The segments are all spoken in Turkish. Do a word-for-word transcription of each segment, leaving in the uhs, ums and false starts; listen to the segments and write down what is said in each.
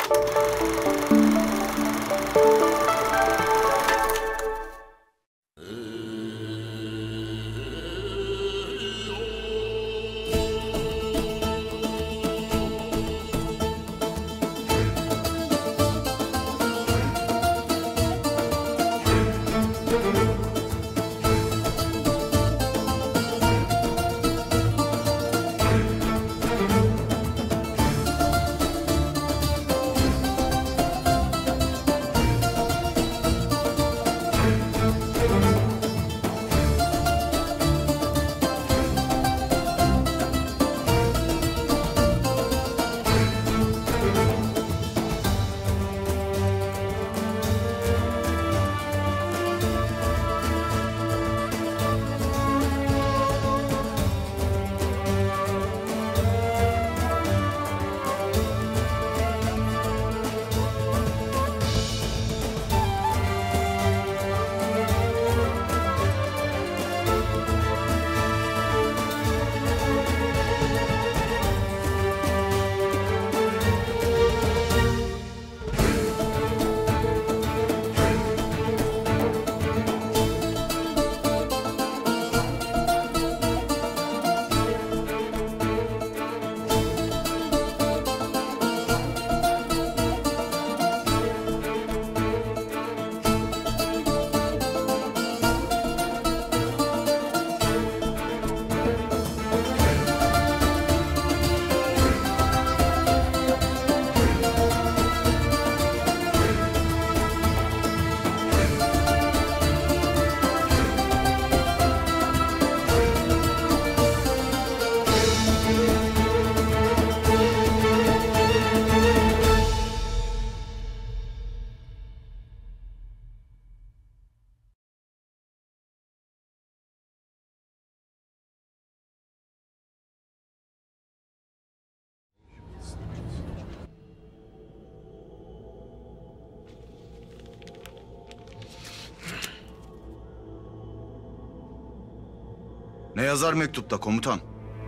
Ne yazar mektupta komutan?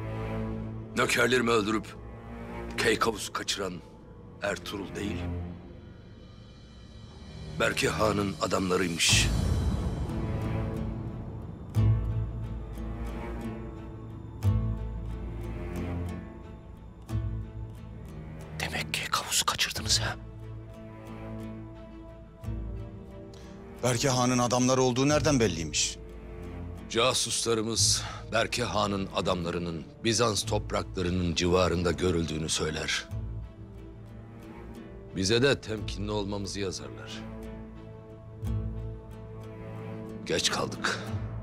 Nökerlerimi öldürüp Keykavus'u kaçıran Ertuğrul değil, Berke Han'ın adamlarıymış. Demek Keykavus'u kaçırdınız ha? Berke Han'ın adamları olduğu nereden belliymiş? Casuslarımız Berke Han'ın adamlarının Bizans topraklarının civarında görüldüğünü söyler. Bize de temkinli olmamızı yazarlar. Geç kaldık.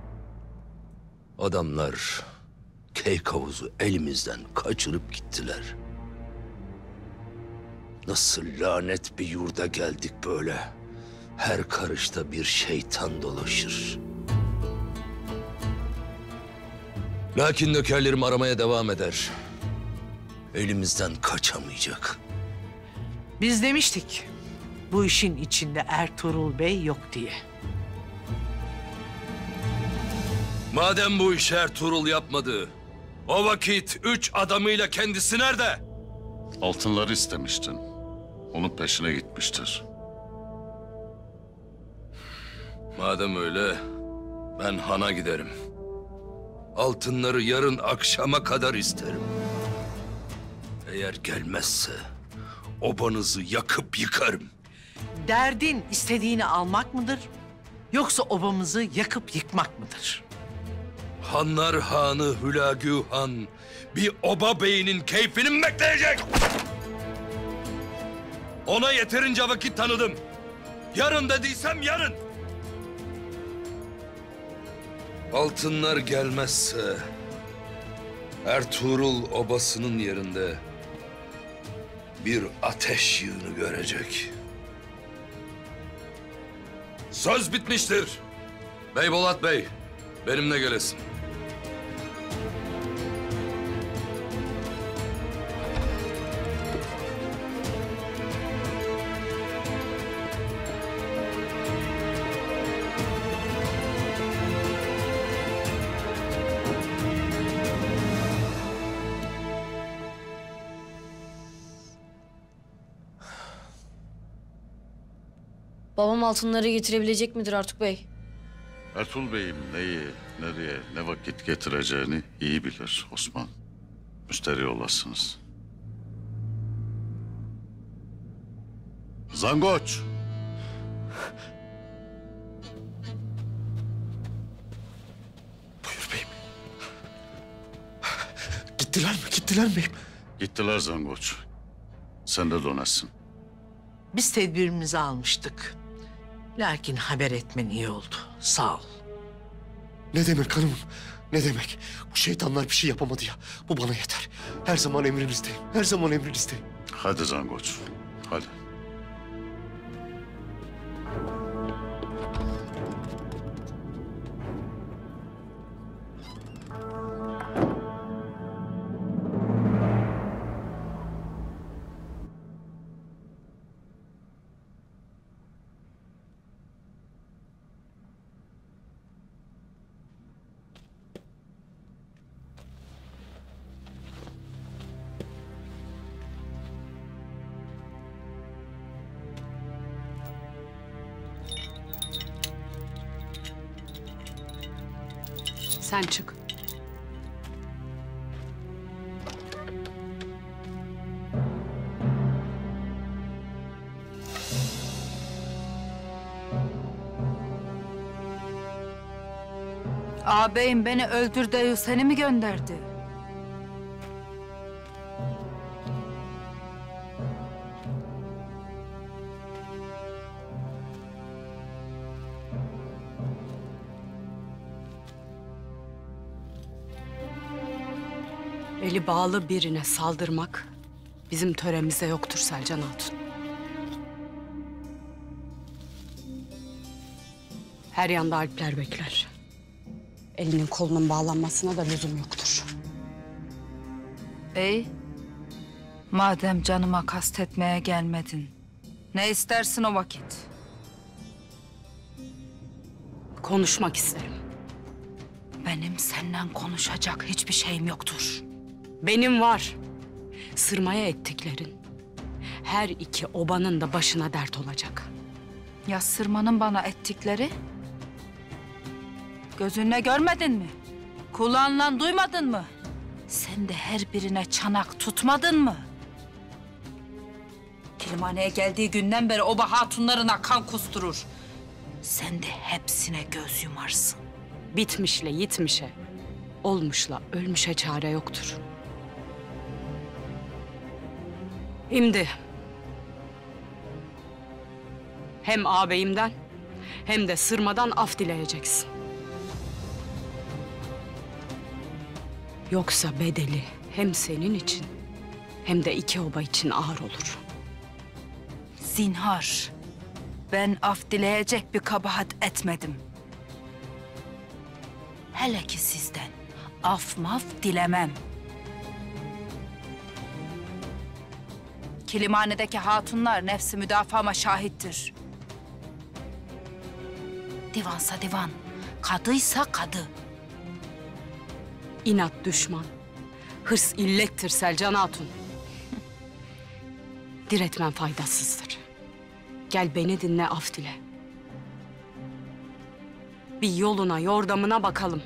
Adamlar Keykavus'u elimizden kaçırıp gittiler. Nasıl lanet bir yurda geldik böyle. Her karışta bir şeytan dolaşır. Lakin nökerlerim aramaya devam eder. Elimizden kaçamayacak. Biz demiştik bu işin içinde Ertuğrul Bey yok diye. Madem bu işi Ertuğrul yapmadı, o vakit üç adamıyla kendisi nerede? Altınları istemiştin. Onun peşine gitmiştir. Madem öyle, ben hana giderim. Altınları yarın akşama kadar isterim. Eğer gelmezse obanızı yakıp yıkarım. Derdin istediğini almak mıdır? Yoksa obamızı yakıp yıkmak mıdır? Hanlar Hanı Hülagü Han bir oba beyinin keyfini mi bekleyecek? Ona yeterince vakit tanıdım. Yarın dediysem yarın. Altınlar gelmezse Ertuğrul obasının yerinde bir ateş yığını görecek. Söz bitmiştir. Bey Bolat Bey, benimle gelesin. Babam altınları getirebilecek midir Artuk Bey? Ertuğrul Bey'im neyi, nereye, ne vakit getireceğini iyi bilir Osman. Müsterih olasınız. Zangoç! Buyur beyim. Gittiler mi? Gittiler mi beyim? Gittiler Zangoç. Sen de dönesin. Biz tedbirimizi almıştık. Lakin haber etmen iyi oldu. Sağ ol. Ne demek hanımım? Ne demek? Bu şeytanlar bir şey yapamadı ya. Bu bana yeter. Her zaman emrinizdeyim. Her zaman emrinizdeyim. Hadi Zangoç, hadi. Sen çık. Ağabeyim beni öldür diyor, seni mi gönderdi? Eli bağlı birine saldırmak bizim töremizde yoktur Selcan Hatun. Her yanda Alpler bekler. Elinin kolunun bağlanmasına da lüzum yoktur. Ey, madem canıma kastetmeye gelmedin, ne istersin o vakit? Konuşmak isterim. Benim senden konuşacak hiçbir şeyim yoktur. Benim var. Sırmaya ettiklerin her iki obanın da başına dert olacak. Ya Sırma'nın bana ettikleri? Gözünle görmedin mi? Kulağınla duymadın mı? Sen de her birine çanak tutmadın mı? Kilimhaneye geldiği günden beri oba hatunlarına kan kusturur. Sen de hepsine göz yumarsın. Bitmişle yitmişe, olmuşla ölmüşe çare yoktur. Şimdi hem ağabeyimden hem de Sırma'dan af dileyeceksin. Yoksa bedeli hem senin için hem de iki oba için ağır olur. Zinhar, ben af dileyecek bir kabahat etmedim. Hele ki sizden af maf dilemem. Kilimhanedeki hatunlar nefsi müdafama şahittir. Divansa divan, kadıysa kadı. İnat düşman, hırs illettir Selcan Hatun. Diretmen faydasızdır. Gel beni dinle, af dile. Bir yoluna, yordamına bakalım.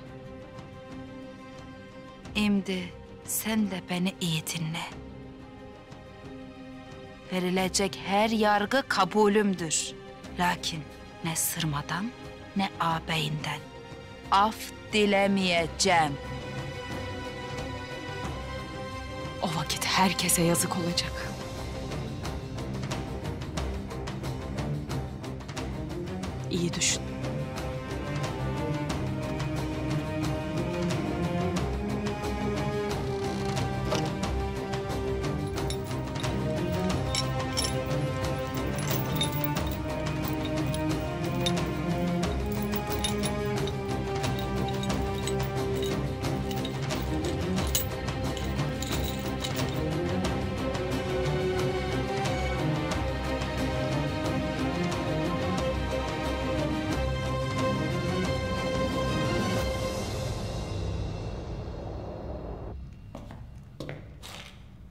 Şimdi sen de beni iyi dinle. Verilecek her yargı kabulümdür. Lakin ne Sırma'dan ne ağabeyinden af dilemeyeceğim. O vakit herkese yazık olacak. İyi düşün.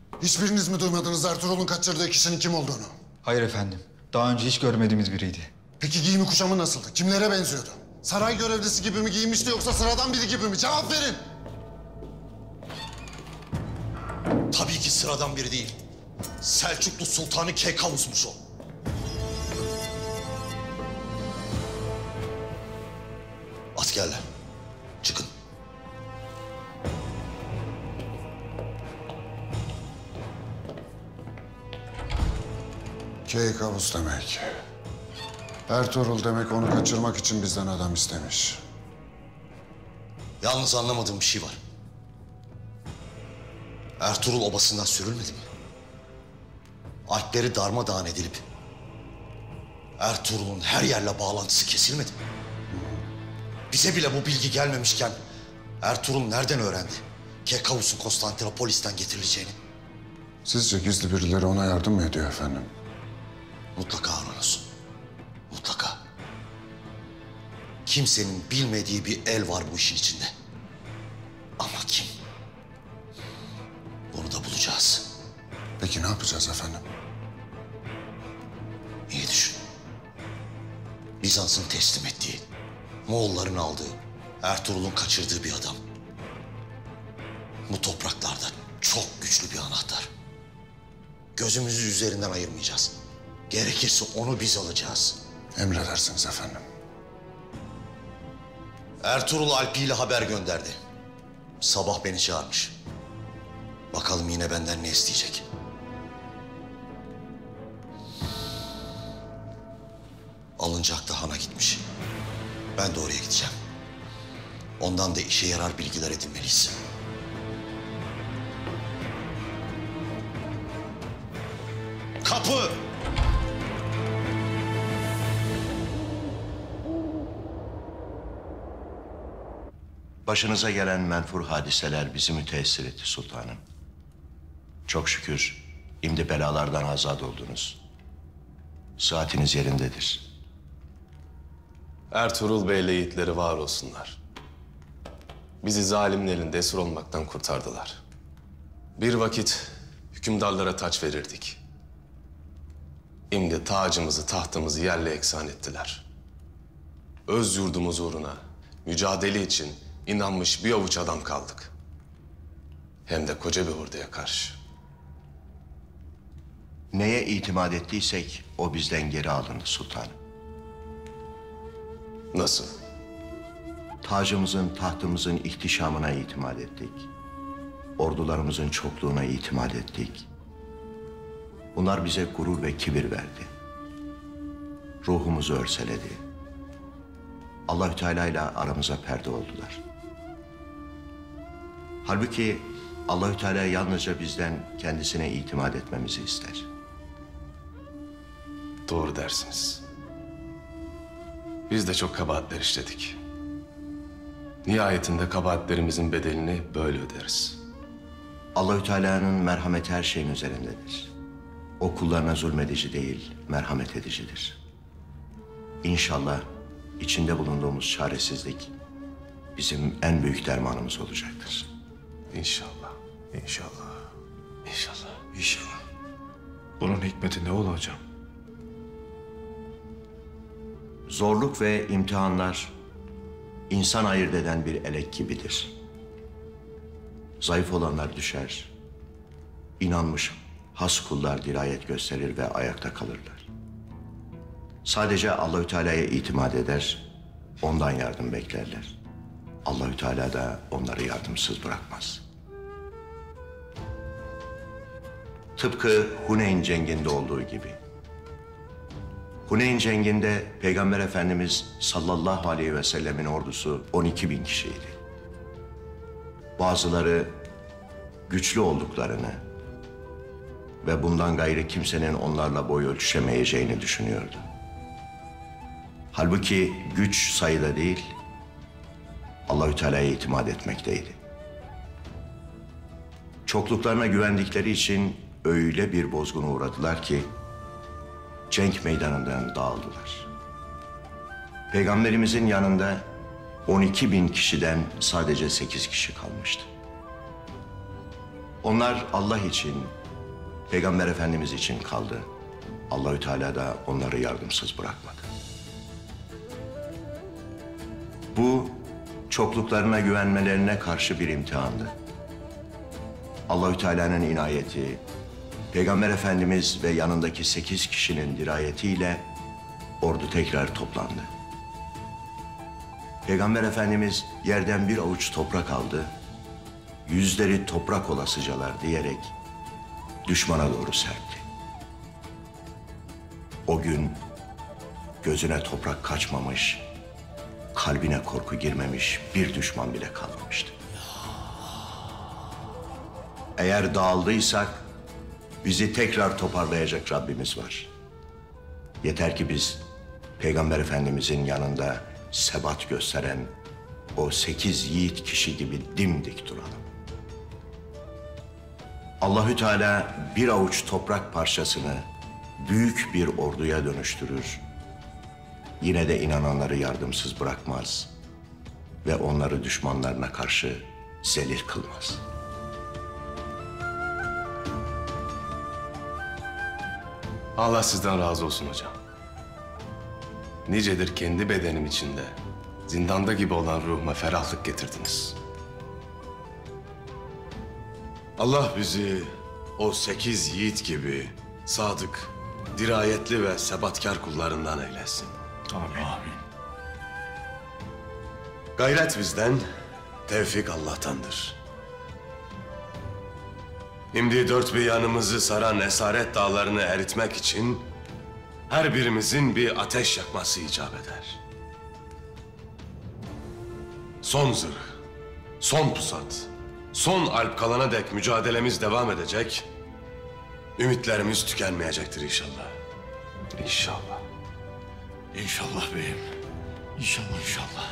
Hiçbiriniz mi duymadınız Ertuğrul'un kaçırdığı kişinin kim olduğunu? Hayır efendim. Daha önce hiç görmediğimiz biriydi. Peki giyimi kuşamı nasıldı? Kimlere benziyordu? Saray görevlisi gibi mi giymişti yoksa sıradan biri gibi mi? Cevap verin! Tabii ki sıradan biri değil. Selçuklu Sultanı Keykavus'muş o. Askerler, çıkın. Keykavus demek. Ertuğrul demek onu kaçırmak için bizden adam istemiş. Yalnız anlamadığım bir şey var. Ertuğrul obasından sürülmedi mi? Alpleri darmadağın edilip Ertuğrul'un her yerle bağlantısı kesilmedi mi? Bize bile bu bilgi gelmemişken Ertuğrul nereden öğrendi Keykavus'un Konstantinopolis'ten getirileceğini? Sizce gizli birileri ona yardım mı ediyor efendim? Mutlaka Ananos. Mutlaka. Kimsenin bilmediği bir el var bu işin içinde. Ama kim? Bunu da bulacağız. Peki ne yapacağız efendim? İyi düşün. Bizans'ın teslim ettiği, Moğolların aldığı, Ertuğrul'un kaçırdığı bir adam. Bu topraklarda çok güçlü bir anahtar. Gözümüzü üzerinden ayırmayacağız. Gerekirse onu biz alacağız. Emredersiniz efendim. Ertuğrul Alpi ile haber gönderdi. Sabah beni çağırmış. Bakalım yine benden ne isteyecek. Alınacak da hana gitmiş. Ben de oraya gideceğim. Ondan da işe yarar bilgiler edinmeliyiz. Kapı! Başınıza gelen menfur hadiseler bizi müteessir etti sultanım. Çok şükür şimdi belalardan azat oldunuz. Sıhhatiniz yerindedir. Ertuğrul Bey'le yiğitleri var olsunlar. Bizi zalimin elinde esir olmaktan kurtardılar. Bir vakit hükümdarlara taç verirdik. Şimdi tacımızı, tahtımızı yerle eksan ettiler. Öz yurdumuz uğruna mücadele için inanmış bir avuç adam kaldık. Hem de koca bir orduya karşı. Neye itimat ettiysek o bizden geri alındı sultanım. Nasıl? Tacımızın, tahtımızın ihtişamına itimat ettik. Ordularımızın çokluğuna itimat ettik. Bunlar bize gurur ve kibir verdi. Ruhumuzu örseledi. Allahü Teala ile aramıza perde oldular. Halbuki Allahü Teala yalnızca bizden kendisine itimat etmemizi ister. Doğru dersiniz. Biz de çok kabahatler işledik. Nihayetinde kabahatlerimizin bedelini böyle öderiz. Allahü Teala'nın merhameti her şeyin üzerindedir. O kullarına zulmedici değil, merhamet edicidir. İnşallah içinde bulunduğumuz çaresizlik bizim en büyük dermanımız olacaktır. İnşallah, inşallah, inşallah. İnşallah. Bunun hikmeti ne olacak? Zorluk ve imtihanlar insan ayırt eden bir elek gibidir. Zayıf olanlar düşer, inanmış has kullar dirayet gösterir ve ayakta kalırlar. Sadece Allahü Teala'ya itimat eder, ondan yardım beklerler. Allahü Teala da onları yardımsız bırakmaz. Tıpkı Huneyn Cengi'nde olduğu gibi. Huneyn Cengi'nde Peygamber Efendimiz sallallahu aleyhi ve sellemin ordusu on iki bin kişiydi. Bazıları güçlü olduklarını ve bundan gayrı kimsenin onlarla boy ölçüşemeyeceğini düşünüyordu. Halbuki güç sayıda değil, Allahü Teala'ya itimat etmekteydi. Çokluklarına güvendikleri için öyle bir bozguna uğradılar ki cenk meydanından dağıldılar. Peygamberimizin yanında on iki bin kişiden sadece sekiz kişi kalmıştı. Onlar Allah için, Peygamber Efendimiz için kaldı. Allahü Teala da onları yardımsız bırakmadı. Bu çokluklarına güvenmelerine karşı bir imtihandı. Allahü Teala'nın inayeti, Peygamber Efendimiz ve yanındaki sekiz kişinin dirayetiyle ordu tekrar toplandı. Peygamber Efendimiz yerden bir avuç toprak aldı, yüzleri toprak olasıcalar diyerek düşmana doğru serpti. O gün gözüne toprak kaçmamış, kalbine korku girmemiş bir düşman bile kalmamıştı. Eğer dağıldıysak bizi tekrar toparlayacak Rabbimiz var. Yeter ki biz Peygamber Efendimizin yanında sebat gösteren o sekiz yiğit kişi gibi dimdik duralım. Allahü Teala bir avuç toprak parçasını büyük bir orduya dönüştürür. Yine de inananları yardımsız bırakmaz ve onları düşmanlarına karşı zelil kılmaz. Allah sizden razı olsun hocam. Nicedir kendi bedenim içinde, zindanda gibi olan ruhuma ferahlık getirdiniz. Allah bizi o sekiz yiğit gibi sadık, dirayetli ve sebatkar kullarından eylesin. Amin. Amin. Gayret bizden, tevfik Allah'tandır. Şimdi dört bir yanımızı saran esaret dağlarını eritmek için her birimizin bir ateş yakması icap eder. Son zırh, son pusat, son alp kalana dek mücadelemiz devam edecek. Ümitlerimiz tükenmeyecektir inşallah. İnşallah. İnşallah beyim. İnşallah, inşallah.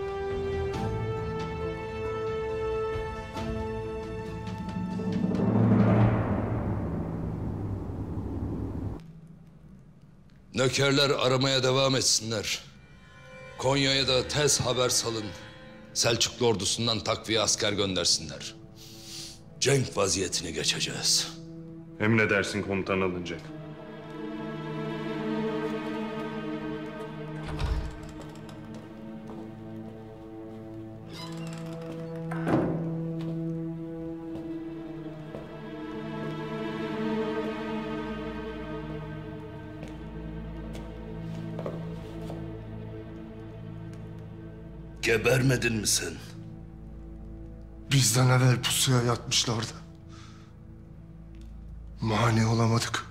Nökerler aramaya devam etsinler. Konya'ya da tez haber salın. Selçuklu ordusundan takviye asker göndersinler. Cenk vaziyetini geçeceğiz. Emredersin komutan alınacak. Gebermedin mi sen? Bizden evvel pusuya yatmışlardı. Mani olamadık.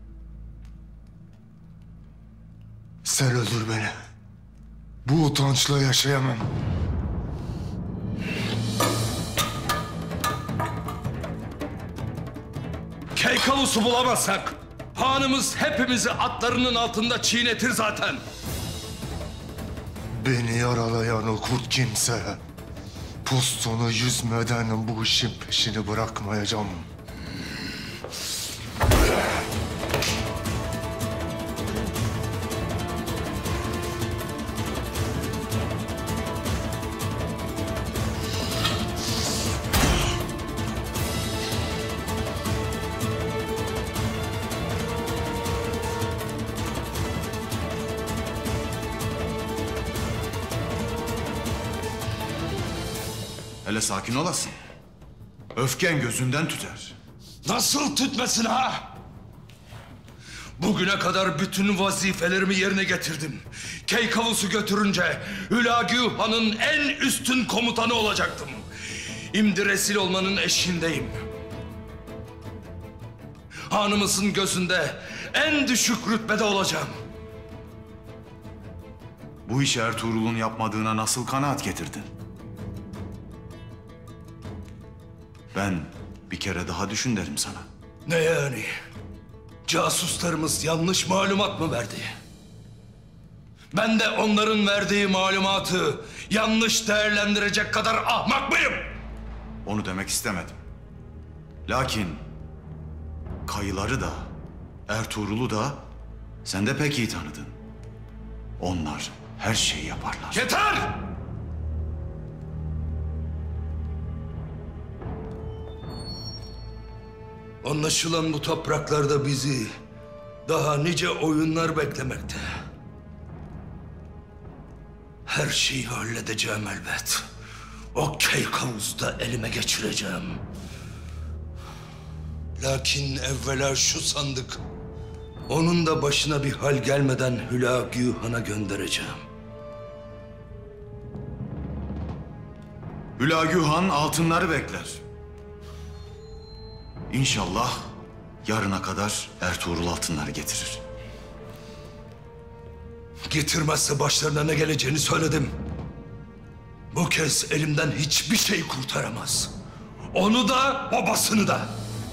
Sen öldür beni. Bu utançla yaşayamam. Keykavusu bulamazsak hanımız hepimizi atlarının altında çiğnetir zaten. Beni yaralayan o kurt kimse, postunu yüzmeden bu işin peşini bırakmayacağım. Hele sakin olasın. Öfken gözünden tüter. Nasıl tütmesin ha? Bugüne kadar bütün vazifelerimi yerine getirdim. Keykavus'u götürünce Hülagü Han'ın en üstün komutanı olacaktım. İmdi rezil olmanın eşiğindeyim. Hanımızın gözünde en düşük rütbede olacağım. Bu işi Ertuğrul'un yapmadığına nasıl kanaat getirdin? Ben bir kere daha düşün derim sana. Ne yani? Casuslarımız yanlış malumat mı verdi? Ben de onların verdiği malumatı yanlış değerlendirecek kadar ahmak mıyım? Onu demek istemedim. Lakin Kayıları da, Ertuğrul'u da sen de pek iyi tanıdın. Onlar her şeyi yaparlar. Yeter! Anlaşılan bu topraklarda bizi daha nice oyunlar beklemekte. Her şeyi halledeceğim elbet. O Keykavuzu da elime geçireceğim. Lakin evvela şu sandık. Onun da başına bir hal gelmeden Hülagü Han'a göndereceğim. Hülagü Han altınları bekler. İnşallah yarına kadar Ertuğrul altınları getirir. Getirmezse başlarına ne geleceğini söyledim. Bu kez elimden hiçbir şey kurtaramaz. Onu da babasını da.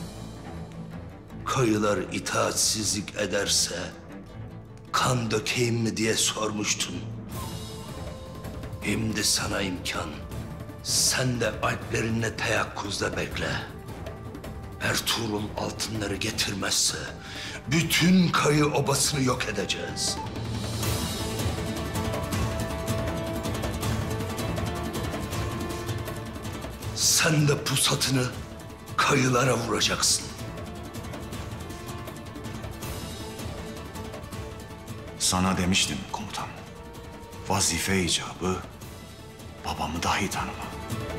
Kayılar itaatsizlik ederse kan dökeyim mi diye sormuştun. Şimdi sana imkan. Sen de alplerinle teyakkuzda bekle. Ertuğrul altınları getirmezse bütün Kayı obasını yok edeceğiz. Sen de pusatını kayılara vuracaksın. Sana demiştim komutan. Vazife icabı babamı dahi tanıma.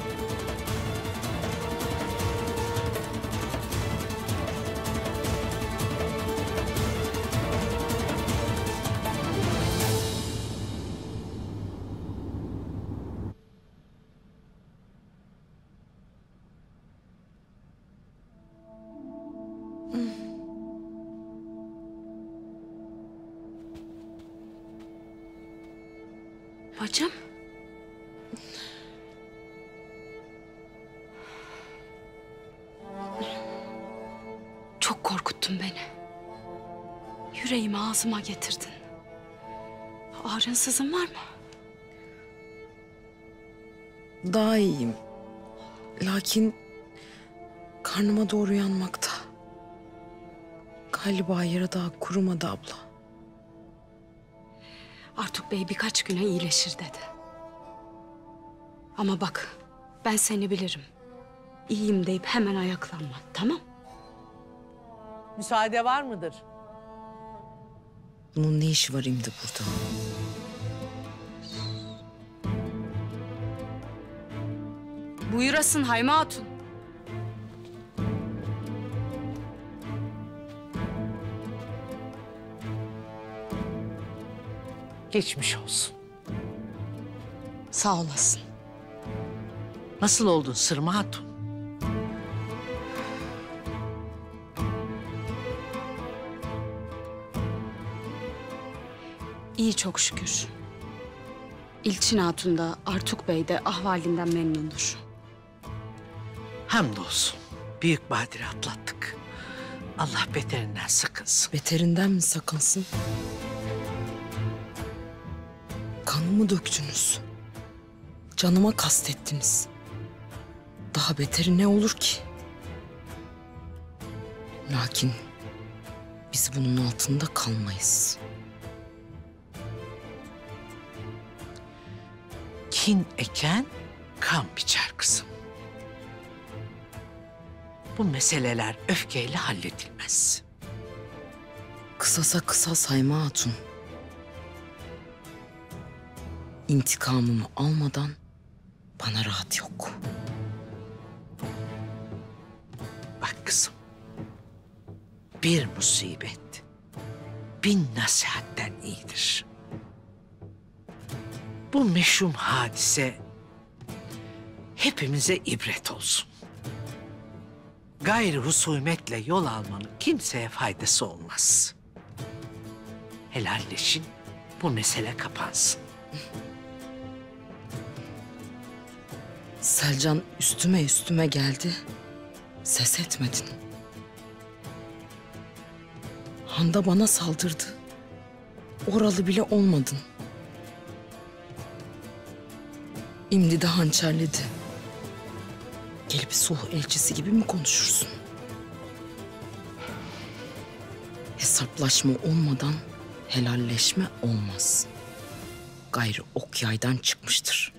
Bacım. Çok korkuttun beni. Yüreğimi ağzıma getirdin. Ağrın sızın var mı? Daha iyiyim. Lakin karnıma doğru yanmakta. Galiba yara daha kurumadı abla. Artuk Bey birkaç güne iyileşir dedi. Ama bak, ben seni bilirim. İyiyim deyip hemen ayaklanma, tamam? Müsaade var mıdır? Bunun ne işi var imdi burada? Buyurasın Hayme Hatun. Geçmiş olsun. Sağ olasın. Nasıl oldun Sırma Hatun? İyi çok şükür. İlçin Hatun da Artuk Bey de ahvalinden memnundur. Hamdolsun. Büyük badire atlattık. Allah beterinden sakınsın. Beterinden mi sakınsın? Kanımı döktünüz. Canıma kastettiniz. Daha beteri ne olur ki? Lakin biz bunun altında kalmayız. Kin eken kan biçer kızım. Bu meseleler öfkeyle halledilmez. Kısasa kısas Hayme Hatun. İntikamımı almadan bana rahat yok. Bak kızım. Bir musibet bin nasihatten iyidir. Bu meşhum hadise hepimize ibret olsun. Gayri husumetle yol almanın kimseye faydası olmaz. Helalleşin, bu mesele kapansın. Selcan üstüme üstüme geldi. Ses etmedin. Handa bana saldırdı. Oralı bile olmadın. İmdi de hançerledi. Gelip sulh elçisi gibi mi konuşursun? Hesaplaşma olmadan helalleşme olmaz. Gayrı ok yaydan çıkmıştır.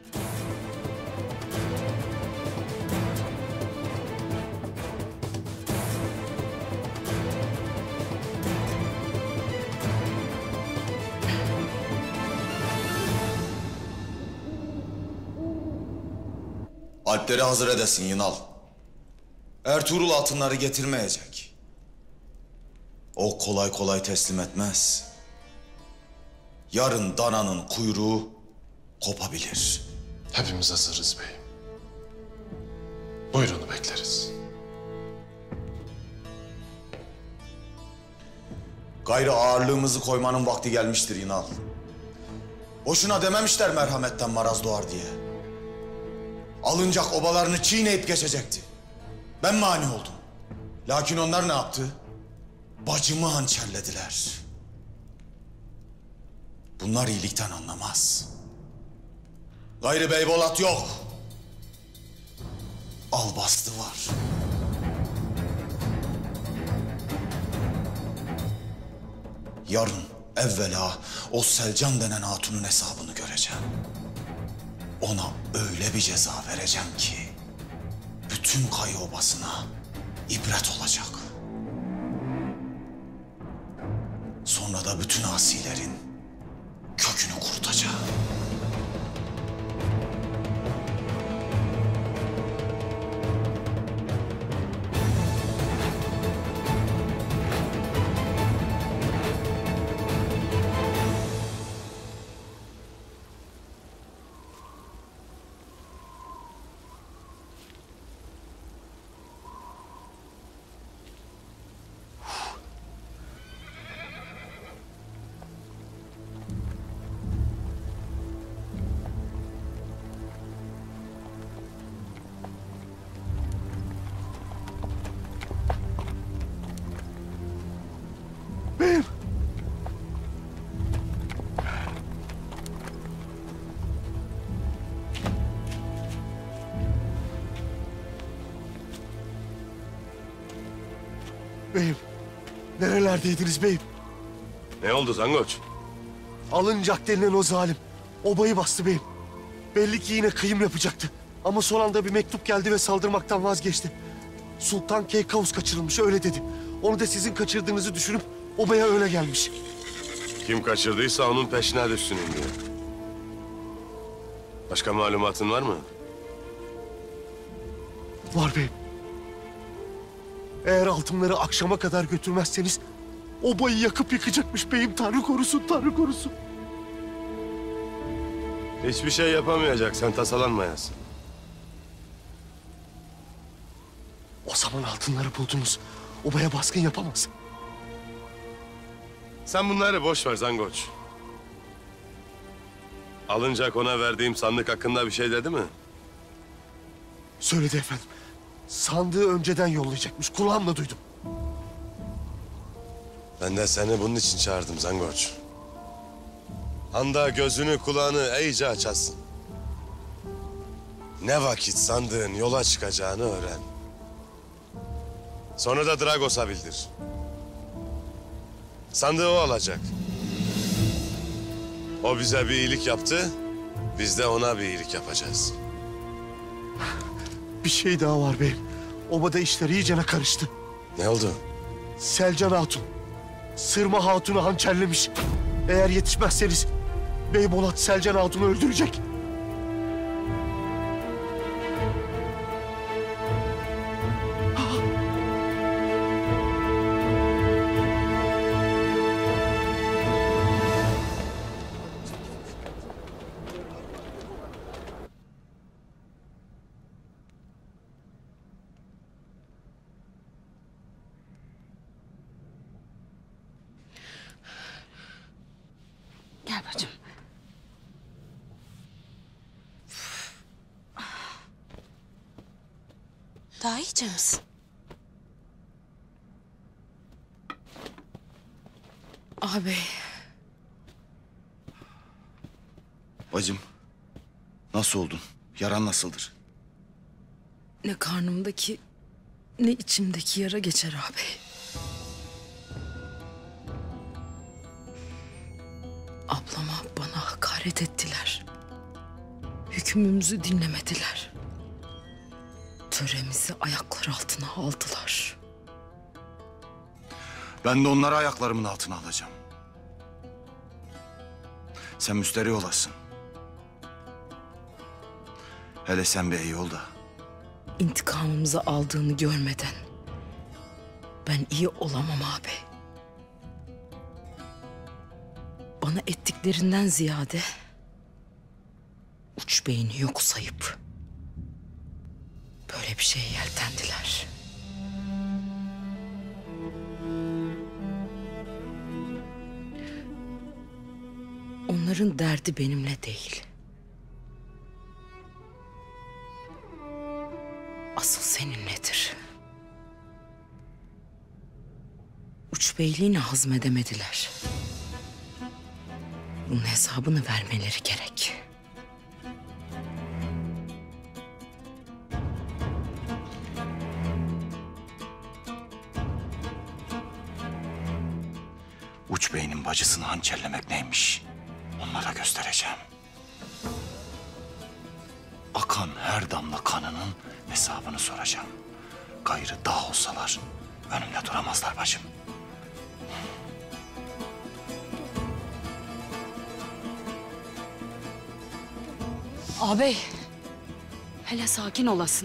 Alpleri hazır edesin Yınal. Ertuğrul altınları getirmeyecek. O kolay kolay teslim etmez. Yarın dananın kuyruğu kopabilir. Hepimiz hazırız beyim. Buyurunu bekleriz. Gayrı ağırlığımızı koymanın vakti gelmiştir Yınal. Boşuna dememişler merhametten maraz doğar diye. Alınacak obalarını çiğneyip geçecekti. Ben mani oldum. Lakin onlar ne yaptı? Bacımı hançerlediler. Bunlar iyilikten anlamaz. Gayrı Beybolat yok. Albastı var. Yarın evvela o Selcan denen hatunun hesabını göreceğim. Ona öyle bir ceza vereceğim ki bütün Kayı Obası'na ibret olacak. Sonra da bütün asilerin kökünü kurutacağım. Beyim. Beyim. Nerelerdeydiniz beyim? Ne oldu Zangoç? Alınacak denilen o zalim. Obayı bastı beyim. Belli ki yine kıyım yapacaktı. Ama son anda bir mektup geldi ve saldırmaktan vazgeçti. Sultan Keykavus kaçırılmış öyle dedi. Onu da sizin kaçırdığınızı düşünüp obaya öyle gelmiş. Kim kaçırdıysa onun peşine düşsün diyor. Başka malumatın var mı? Var beyim. Eğer altınları akşama kadar götürmezseniz obayı yakıp yıkacakmış beyim. Tanrı korusun, Tanrı korusun. Hiçbir şey yapamayacak, sen tasalanmayasın. O zaman altınları buldunuz. Obaya baskın yapamaz. Sen bunları boş ver Zangoç. Alınacak ona verdiğim sandık hakkında bir şey dedi mi? Söyledi efendim. Sandığı önceden yollayacakmış. Kulağımla duydum. Ben de seni bunun için çağırdım Zangoç. Anda gözünü kulağını iyice açasın. Ne vakit sandığın yola çıkacağını öğren. Sonra da Dragos'a bildir. Sandığı o alacak. O bize bir iyilik yaptı, biz de ona bir iyilik yapacağız. Bir şey daha var beyim. Obada işler iyicene karıştı. Ne oldu? Selcan Hatun. Sırma Hatun'u hançerlemiş. Eğer yetişmezseniz Beybolat Selcan Hatun'u öldürecek. Gel bacım. Daha iyice misin? Ağabey. Bacım, nasıl oldun? Yaran nasıldır? Ne karnımdaki ne içimdeki yara geçer ağabey. Ablama bana hakaret ettiler. Hükmümüzü dinlemediler. Töremizi ayaklar altına aldılar. Ben de onları ayaklarımın altına alacağım. Sen müsterih olasın. Hele sen bir iyi ol da İntikamımızı aldığını görmeden ben iyi olamam ağabey. Bana ettiklerinden ziyade Uç Bey'ini yok sayıp böyle bir şeye yeltendiler. Onların derdi benimle değil. Asıl seninledir. Uç Beyliğini hazmedemediler. Bunun hesabını vermeleri gerek. Uç Bey'in bacısını hançerlemek neymiş? Onlara göstereceğim. Akan her damla kanının hesabını soracağım. Gayrı dağ olsalar önümde duramazlar bacım. Ağabey, hele sakin olasın.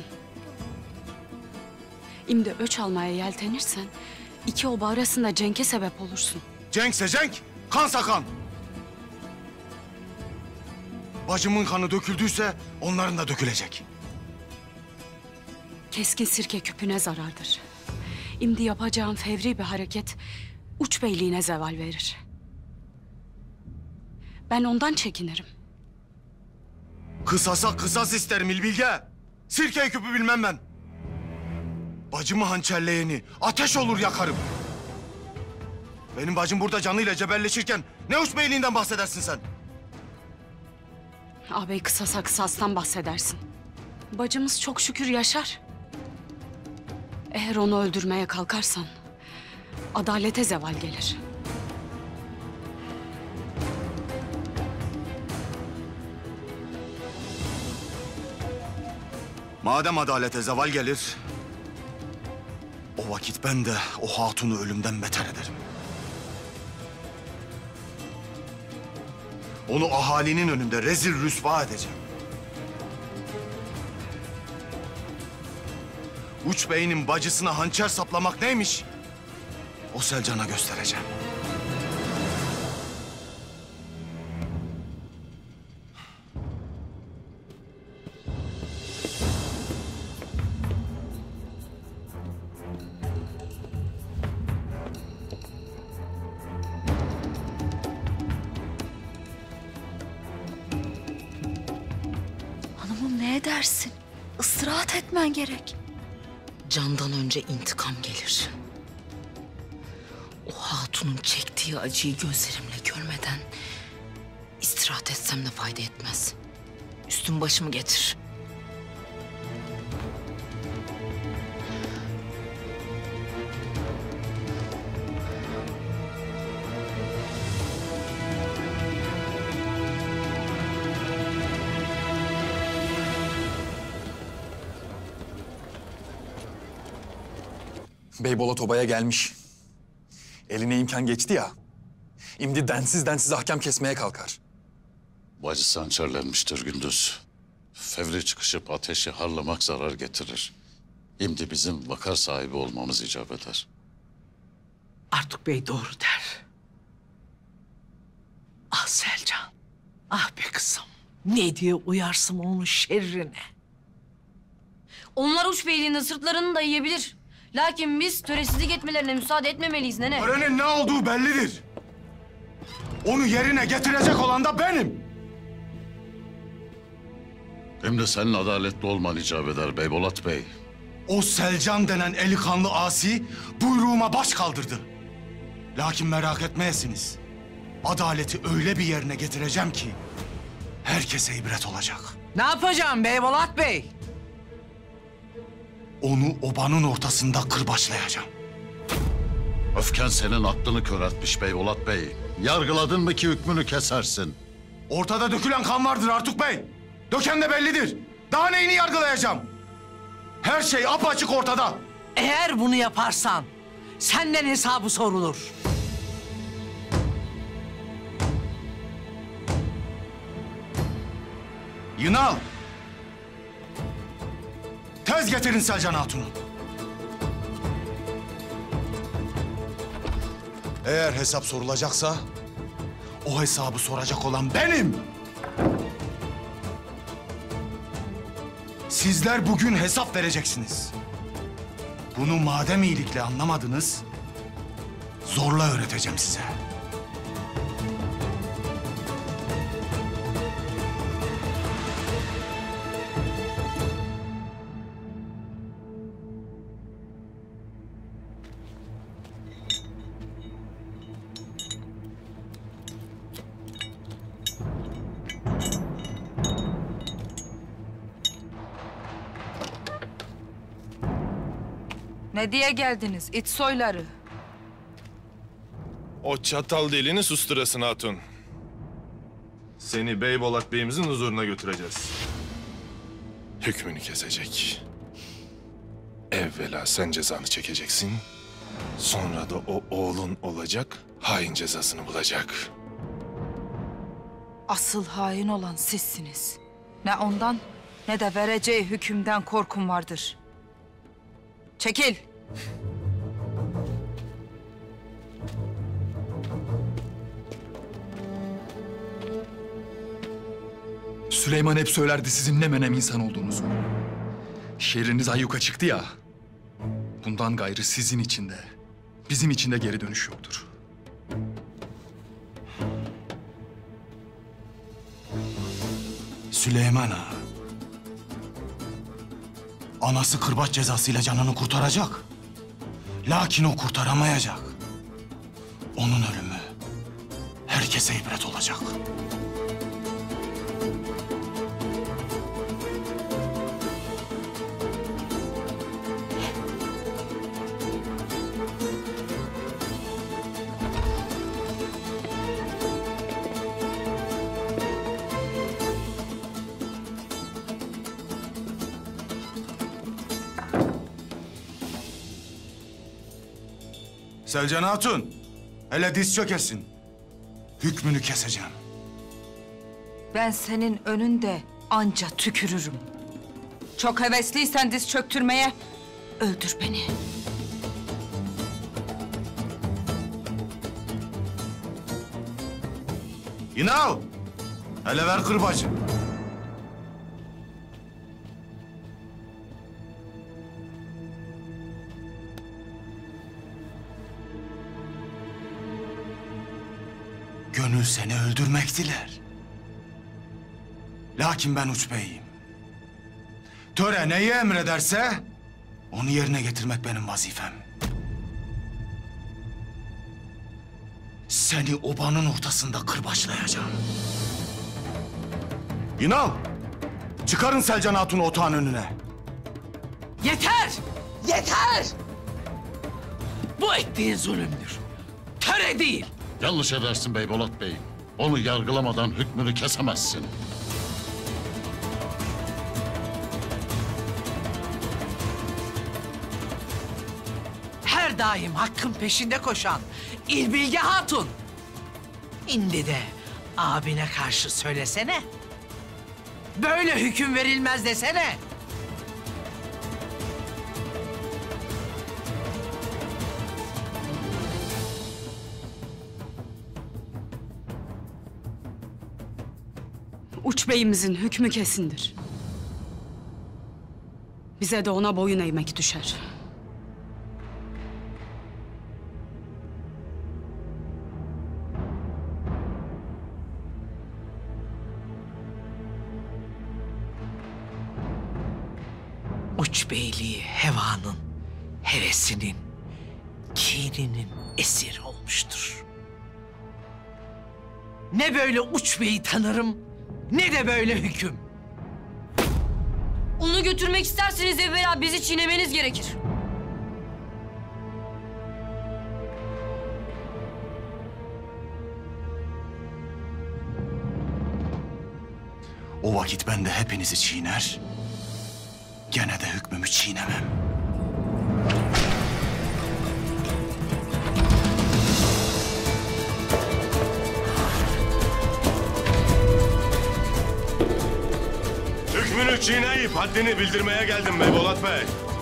İmdi öç almaya yeltenirsen iki oba arasında cenke sebep olursun. Cenkse cenk, kansa kan. Bacımın kanı döküldüyse onların da dökülecek. Keskin sirke küpüne zarardır. İmdi yapacağım fevri bir hareket Uç Beyliğine zeval verir. Ben ondan çekinirim. Kısasa kısas isterim İlbilge. Sirke küpü bilmem ben. Bacımı hançerleyeni ateş olur yakarım. Benim bacım burada canıyla cebelleşirken ne Uç Beyliğinden bahsedersin sen? Ağabey kısasa kısastan bahsedersin. Bacımız çok şükür yaşar. Eğer onu öldürmeye kalkarsan adalete zeval gelir. Madem adalete zeval gelir, o vakit ben de o hatunu ölümden beter ederim. Onu ahalinin önünde rezil rüsva edeceğim. Uç Bey'in bacısına hançer saplamak neymiş? O Selcan'a göstereceğim. Hanımım ne edersin? Istirahat etmen gerek. Candan önce intikam gelir. O hatunun çektiği acıyı gözlerimle görmeden istirahat etsem de fayda etmez. Üstüm başımı getir. Beybolat obaya gelmiş. Eline imkan geçti ya. İmdi densiz densiz ahkam kesmeye kalkar. Bacısı hançerlenmiştir Gündüz. Fevri çıkışıp ateşi harlamak zarar getirir. Şimdi bizim vakar sahibi olmamız icap eder. Artuk Bey doğru der. Ah Selcan. Ah be kızım. Ne diye uyarsın onun şerrine. Onlar Uç Beyliğinin sırtlarını da yiyebilir. Lakin biz töresizlik etmelerine müsaade etmemeliyiz nene. Törenin ne olduğu bellidir. Onu yerine getirecek olan da benim. Hem de senin adaletli olman icap eder Beybolat Bey. O Selcan denen eli kanlı asi buyruğuma baş kaldırdı. Lakin merak etmeyesiniz. Adaleti öyle bir yerine getireceğim ki herkese ibret olacak. Ne yapacağım Beybolat Bey? Onu obanın ortasında kırbaçlayacağım. Öfken senin aklını köreltmiş Beybolat Bey. Yargıladın mı ki hükmünü kesersin? Ortada dökülen kan vardır Artuk Bey. Döken de bellidir. Daha neyini yargılayacağım? Her şey apaçık ortada. Eğer bunu yaparsan senden hesabı sorulur. Yınal. Tez getirin Selcan Hatun'u. Eğer hesap sorulacaksa o hesabı soracak olan benim. Sizler bugün hesap vereceksiniz. Bunu madem iyilikle anlamadınız, zorla öğreteceğim size. Ne diye geldiniz it soyları? O çatal dilini susturasın hatun. Seni Beybolak Bey'imizin huzuruna götüreceğiz. Hükmünü kesecek. Evvela sen cezanı çekeceksin. Sonra da o oğlun olacak, hain cezasını bulacak. Asıl hain olan sizsiniz. Ne ondan ne de vereceği hükümden korkum vardır. Çekil. Süleyman hep söylerdi sizin ne menem insan olduğunuzu. Şehriniz ayyuka çıktı ya. Bundan gayrı sizin için de, bizim için de geri dönüş yoktur. Süleyman Ağa, anası kırbaç cezasıyla canını kurtaracak. Lakin o kurtaramayacak. Onun ölümü herkese ibret olacak. Selcan Hatun, hele diz çökesin. Hükmünü keseceğim. Ben senin önünde anca tükürürüm. Çok hevesliysen diz çöktürmeye öldür beni. İnal, hele ver kırbacı. Gönül seni öldürmek diler. Lakin ben Uç Bey'im. Töre neyi emrederse onu yerine getirmek benim vazifem. Seni obanın ortasında kırbaçlayacağım. İnal, çıkarın Selcan Hatun'u otağın önüne. Yeter! Yeter! Bu ettiğin zulümdür. Töre değil. Yanlış edersin Beybolat Bey. Onu yargılamadan hükmünü kesemezsin. Her daim hakkın peşinde koşan İlbilge Hatun. İndi de abine karşı söylesene. Böyle hüküm verilmez desene. Uç Bey'imizin hükmü kesindir. Bize de ona boyun eğmek düşer. Uç Beyliği hevanın, hevesinin, kininin esiri olmuştur. Ne böyle Uç Bey'i tanırım, ne de böyle hüküm. Onu götürmek isterseniz evvela bizi çiğnemeniz gerekir. O vakit ben de hepinizi çiğner, gene de hükmümü çiğnemem. Hükmünü Boynunu çiğneyip haddini bildirmeye geldim Beybolat Bey.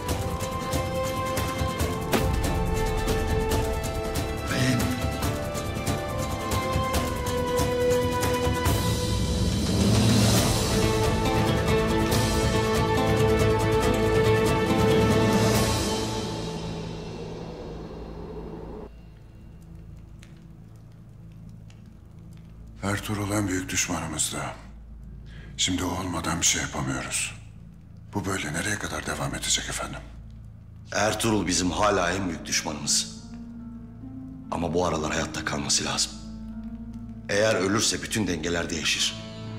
Ertuğrul en büyük düşmanımızdı. Şimdi o olmadan bir şey yapamıyoruz. Bu böyle nereye kadar devam edecek efendim? Ertuğrul bizim hala en büyük düşmanımız. Ama bu aralar hayatta kalması lazım. Eğer ölürse bütün dengeler değişir.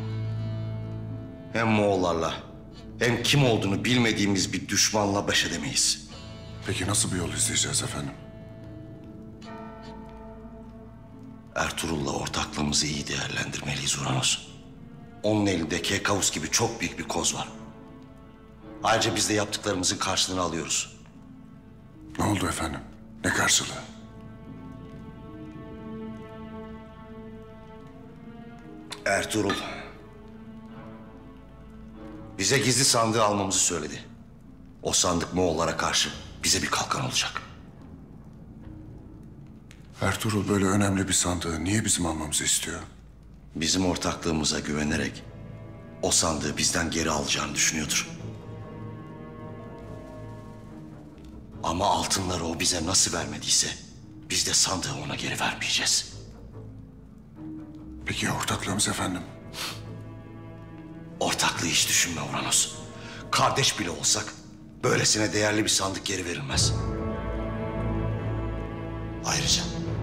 Hem Moğollarla hem kim olduğunu bilmediğimiz bir düşmanla baş edemeyiz. Peki nasıl bir yol izleyeceğiz efendim? Ertuğrul'la ortaklığımızı iyi değerlendirmeliyiz Uranos. Onun elinde Kekavus gibi çok büyük bir koz var. Ayrıca biz de yaptıklarımızın karşılığını alıyoruz. Ne oldu efendim? Ne karşılığı? Ertuğrul bize gizli sandığı almamızı söyledi. O sandık Moğollara karşı bize bir kalkan olacak. Ertuğrul böyle önemli bir sandığı niye bizim almamızı istiyor? Bizim ortaklığımıza güvenerek o sandığı bizden geri alacağını düşünüyordur. Ama altınları o bize nasıl vermediyse biz de sandığı ona geri vermeyeceğiz. Peki ortaklığımız efendim? Ortaklığı hiç düşünme Uranos. Kardeş bile olsak böylesine değerli bir sandık geri verilmez. Ayrıca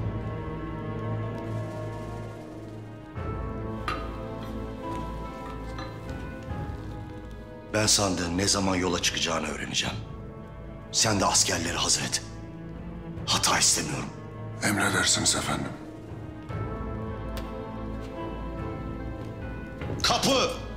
ben sandığın ne zaman yola çıkacağını öğreneceğim. Sen de askerleri hazır et. Hata istemiyorum. Emredersiniz efendim. Kapı!